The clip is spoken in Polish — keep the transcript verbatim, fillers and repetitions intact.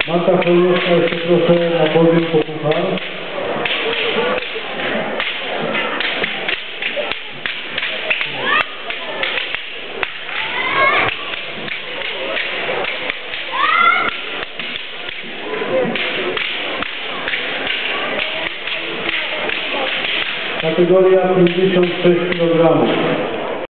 Marta Chojnowska, jeszcze proszę na podium po puchar. Kategoria pięćdziesiąt sześć kilogramów.